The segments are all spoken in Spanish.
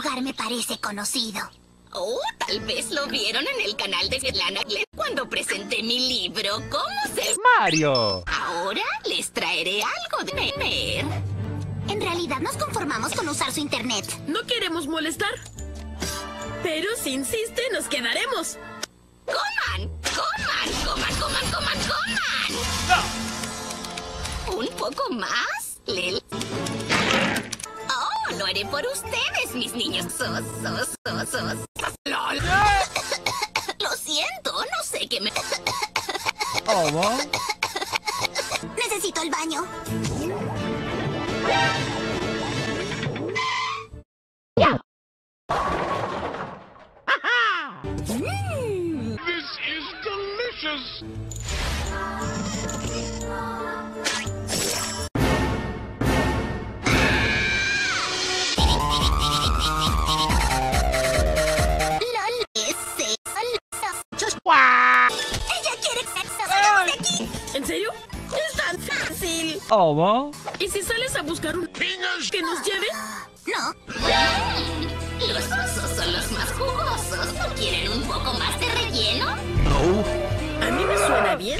lugar me parece conocido. Oh, tal vez lo vieron en el canal de Svetlana cuando presenté mi libro. ¿Cómo se...? ¡Mario! Ahora les traeré algo de ver. En realidad nos conformamos con usar su internet. No queremos molestar. Pero si insiste, nos quedaremos. ¡Coman! ¡Coman! ¡Coman, coman, coman, coman! ¿Un poco más, Lel? Oh, lo haré por ustedes, mis niños. ¡Lol! Lo siento, no sé qué me... ¿Cómo? Necesito el baño. This is delicious! LOL, ese... ¡Ella quiere sexo! ¡Salgamos de aquí! ¿En serio? Es tan fácil. ¿Cómo? ¿Y si sales a buscar un que nos lleve? No. Los osos son los más jugosos. ¿No quieren un poco más de relleno? A mí me suena bien.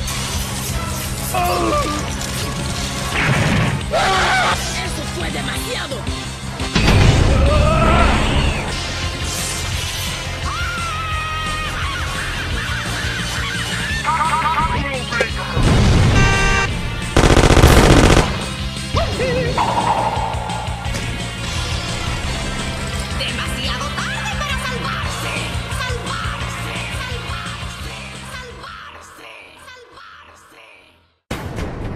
¡Eso fue demasiado! ¡Demasiado tarde para salvarse! ¡Salvarse! ¡Salvarse! ¡Salvarse! ¡Salvarse!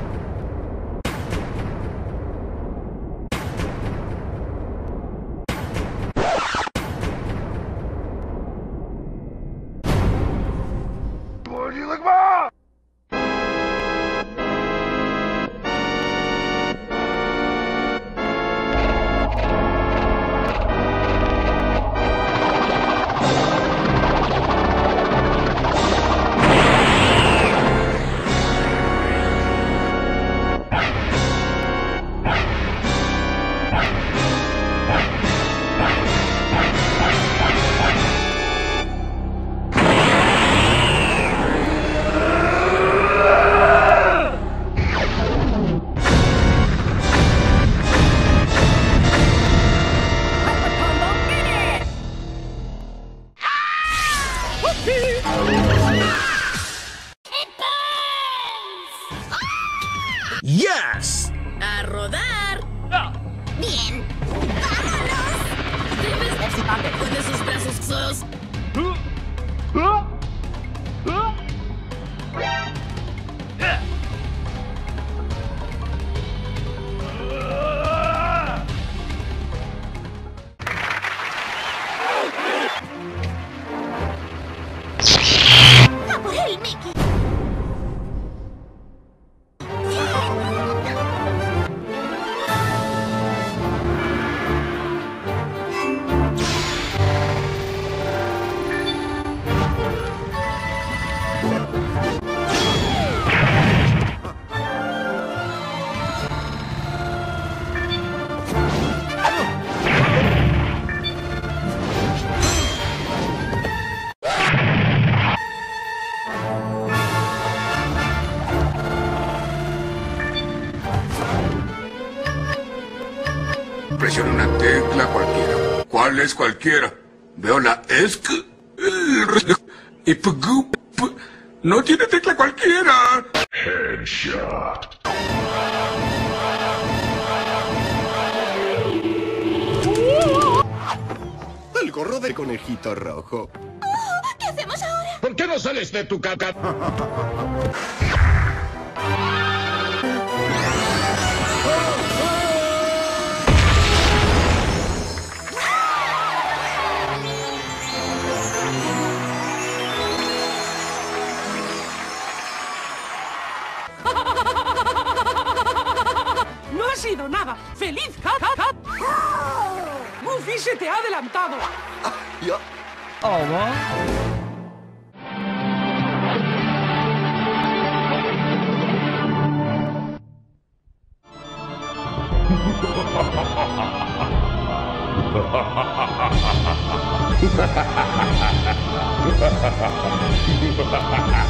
Yes! ¡A rodar! Bien. ¡Vámonos! Debes con esos brazos. ¡A por él, Mickey! Presiona una tecla cualquiera. ¿Cuál es cualquiera? Veo la ESC, el reflejo y PGUP. No tiene tecla cualquiera. Headshot. El gorro del conejito rojo. ¿Qué hacemos ahora? ¿Por qué no sales de tu caca? ¡No ha sido nada! ¡Feliz Cat! ¡Goofy se te ha adelantado! Yo. ¿Cómo? Ha ha ha ha.